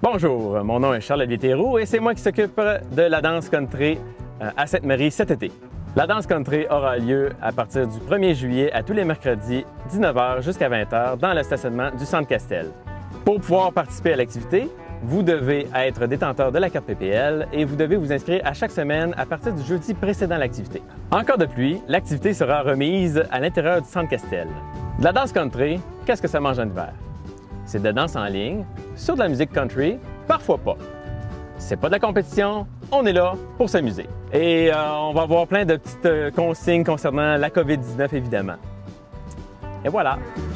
Bonjour, mon nom est Charles-Olivier Théroux et c'est moi qui s'occupe de la danse country à Sainte-Marie cet été. La danse country aura lieu à partir du 1er juillet à tous les mercredis, 19h jusqu'à 20h dans le stationnement du Centre Castel. Pour pouvoir participer à l'activité, vous devez être détenteur de la carte PPL et vous devez vous inscrire à chaque semaine à partir du jeudi précédant l'activité. En cas de pluie, l'activité sera remise à l'intérieur du Centre Castel. De la danse country, qu'est-ce que ça mange en hiver? C'est de la danse en ligne, sur de la musique country, parfois pas. C'est pas de la compétition, on est là pour s'amuser. Et on va avoir plein de petites consignes concernant la COVID-19 évidemment. Et voilà!